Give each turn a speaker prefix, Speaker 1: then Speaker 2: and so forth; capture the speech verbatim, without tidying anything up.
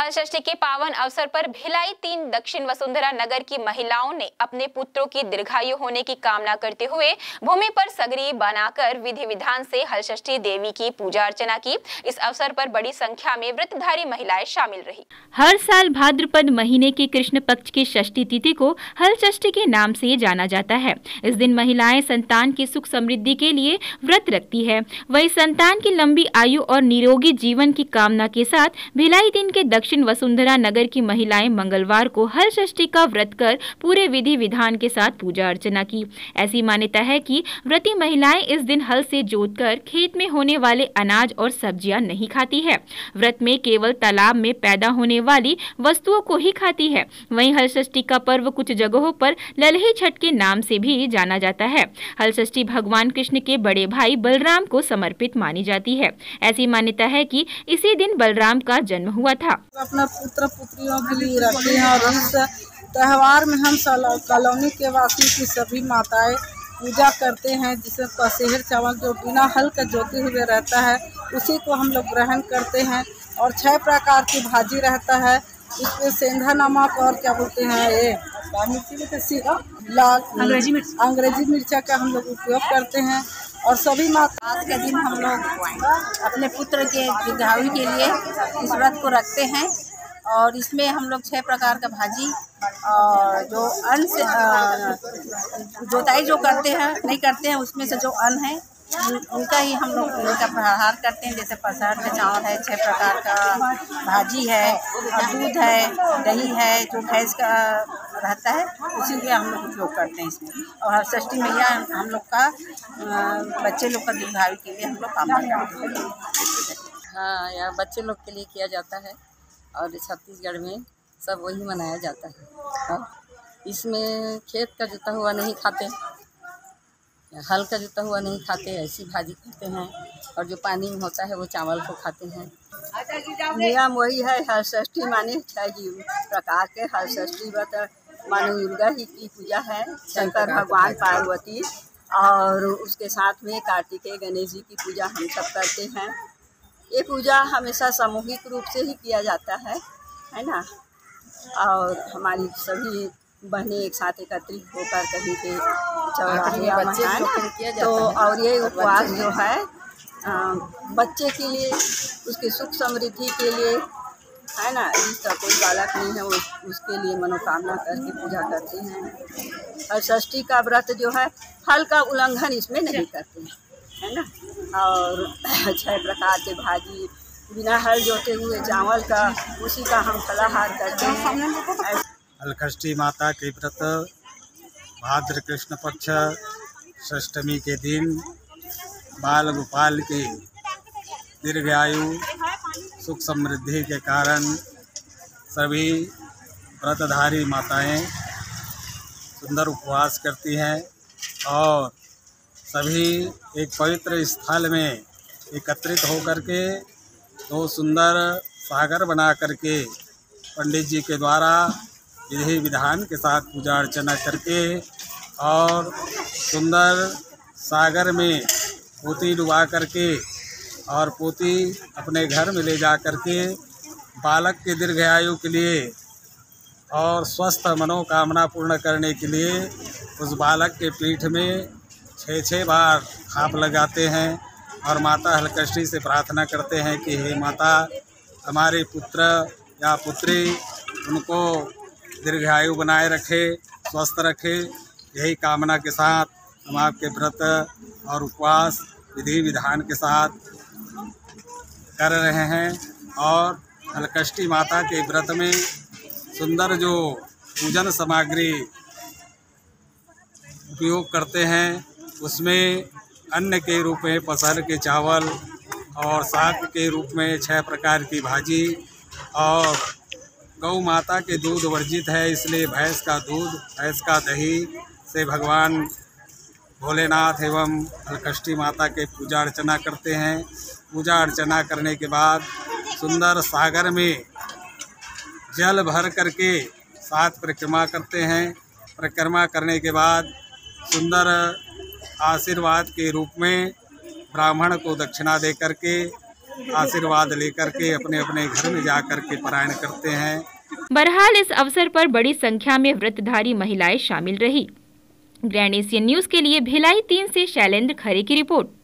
Speaker 1: हल षष्ठी के पावन अवसर पर भिलाई तीन दक्षिण वसुंधरा नगर की महिलाओं ने अपने पुत्रों की दीर्घायु होने की कामना करते हुए भूमि पर सगरी बनाकर विधि विधान से हल षष्ठी देवी की पूजा अर्चना की। इस अवसर पर बड़ी संख्या में व्रतधारी महिलाएं शामिल रही।
Speaker 2: हर साल भाद्रपद महीने के कृष्ण पक्ष की षष्ठी तिथि को हल षष्ठी के नाम से जाना जाता है। इस दिन महिलाएं संतान की सुख समृद्धि के लिए व्रत रखती है। वही संतान की लंबी आयु और निरोगी जीवन की कामना के साथ भिलाई तीन के दक्षिण वसुंधरा नगर की महिलाएं मंगलवार को हल षष्ठी का व्रत कर पूरे विधि विधान के साथ पूजा अर्चना की। ऐसी मान्यता है कि व्रती महिलाएं इस दिन हल से जोतकर खेत में होने वाले अनाज और सब्जियां नहीं खाती है। व्रत में केवल तालाब में पैदा होने वाली वस्तुओं को ही खाती है। वहीं हल षष्ठी का पर्व कुछ जगहों पर ललही छठ के नाम से भी जाना जाता है। हल षष्ठी भगवान कृष्ण के बड़े भाई बलराम को समर्पित मानी जाती है। ऐसी मान्यता है कि इसी दिन बलराम का जन्म हुआ था।
Speaker 3: अपना पुत्र पुत्रियों के लिए रखते हैं और इस त्योहार में हम कॉलोनी के वासी की सभी माताएं पूजा करते हैं, जिसमें पसेहर चावल जो बिना हल का जोते हुए रहता है उसी को हम लोग ग्रहण करते हैं। और छह प्रकार की भाजी रहता है, इसमें सेंधा नमक और क्या बोलते हैं ये लाल अंग्रेजी मिर्च अंग्रेजी मिर्चा का हम लोग उपयोग करते हैं। और सभी माता
Speaker 4: आज के दिन हम लोग अपने पुत्र के दीर्घायु के लिए इस व्रत को रखते हैं। और इसमें हम लोग छह प्रकार का भाजी और जो अन्न से जोताई जो करते हैं नहीं करते हैं उसमें से जो अन्न है उनका ही हम लोग उनका प्रहार करते हैं। जैसे पसहर का चावल है, छह प्रकार का भाजी है और दूध है, दही है जो भैंस का रहता है उसी के हम लोग उपयोग करते हैं इसमें। और हर षष्ठी मैया हम लोग का बच्चे लोग का दीर्घायु के लिए हम लोग कामना करते हैं।
Speaker 5: हाँ, यह बच्चे लोग के लिए किया जाता है और छत्तीसगढ़ में सब वही मनाया जाता है। और इसमें खेत का जोता हुआ नहीं खाते, हल का जोता हुआ नहीं खाते, ऐसी भाजी खाते हैं। और जो पानी में होता है वो चावल को खाते हैं। नियम वही है, हल षष्ठी माने छह प्रकार के हल षष्ठी व्रत माने दुर्गा ही की पूजा है, शंकर भगवान पार्वती और उसके साथ में कार्तिकेय गणेश जी की पूजा हम सब करते हैं। ये पूजा हमेशा सामूहिक रूप से ही किया जाता है, है ना। और हमारी सभी बहनें एक साथ एकत्रित होकर कहीं पे चौराहे या मनाएं तो और ये उपवास जो है आ, बच्चे के लिए उसकी सुख समृद्धि के लिए, है ना। जिसका कोई बालक नहीं है वो उसके लिए मनोकामना करके पूजा करते हैं। और षष्ठी का व्रत जो है हल का उल्लंघन इसमें नहीं करते हैं, है ना। और छह प्रकार के भाजी बिना हल जोते हुए चावल का उसी का हम फलाहार करते हैं।
Speaker 6: हल षष्ठी माता के व्रत भाद्र कृष्ण पक्ष षष्ठमी के दिन बाल गोपाल की दीर्घायु सुख समृद्धि के कारण सभी व्रतधारी माताएं सुंदर उपवास करती हैं और सभी एक पवित्र स्थल में एकत्रित होकर के दो सुंदर सागर बना करके पंडित जी के द्वारा विधि विधान के साथ पूजा अर्चना करके और सुंदर सागर में पोती डुबा करके और पोती अपने घर में ले जा करके बालक के दीर्घायु के लिए और स्वस्थ मनोकामना पूर्ण करने के लिए उस बालक के पीठ में छः छः बार थाप लगाते हैं और माता हल षष्ठी से प्रार्थना करते हैं कि हे माता, हमारे पुत्र या पुत्री उनको दीर्घायु बनाए रखे, स्वस्थ रखे। यही कामना के साथ हम आपके व्रत और उपवास विधि विधान के साथ कर रहे हैं। और हल षष्ठी माता के व्रत में सुंदर जो पूजन सामग्री उपयोग करते हैं उसमें अन्न के रूप में पसहर के चावल और साग के रूप में छह प्रकार की भाजी और गौ माता के दूध वर्जित है, इसलिए भैंस का दूध, भैंस का दही से भगवान भोलेनाथ एवं हल षष्ठी माता के पूजा अर्चना करते हैं। पूजा अर्चना करने के बाद सुंदर सागर में जल भर करके सात परिक्रमा करते हैं। परिक्रमा करने के बाद सुंदर आशीर्वाद के रूप में ब्राह्मण को दक्षिणा दे करके आशीर्वाद लेकर के अपने अपने घर में जा कर के पारायण करते हैं।
Speaker 2: बहरहाल इस अवसर पर बड़ी संख्या में व्रतधारी महिलाएं शामिल रही। ग्रैंड एशियन न्यूज के लिए भिलाई तीन से शैलेंद्र खरे की रिपोर्ट।